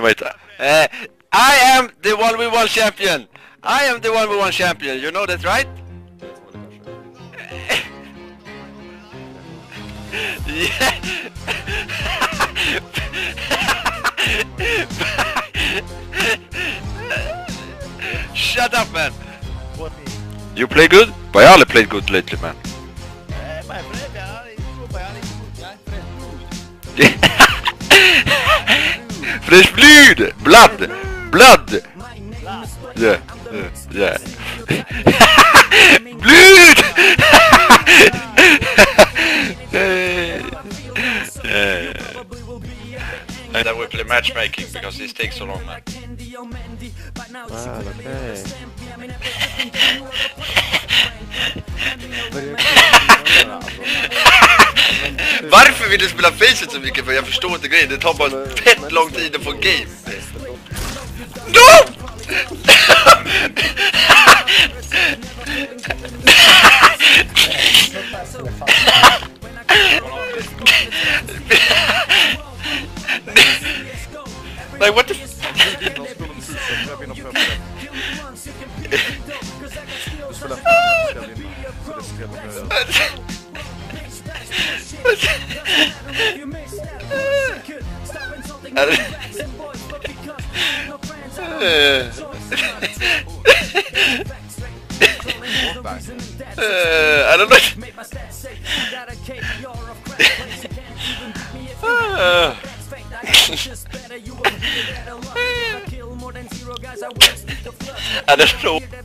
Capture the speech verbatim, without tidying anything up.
wait. Uh, I am the one we won champion. I am the one we won champion. You know that, right? Yeah. Shut up, man. What? You play good? But I only played good lately, man. Fresh blood! Blood! Blood! Yeah, yeah, yeah. Blood! Yeah. And I will play matchmaking because this takes so long, man. Ah, okej. Varför vill du spela Faceit så mycket? För jag förstår inte grejen. Det tar bara fett lång tid att få game. No! Like what the f... uh, I don't know. uh. I don't know.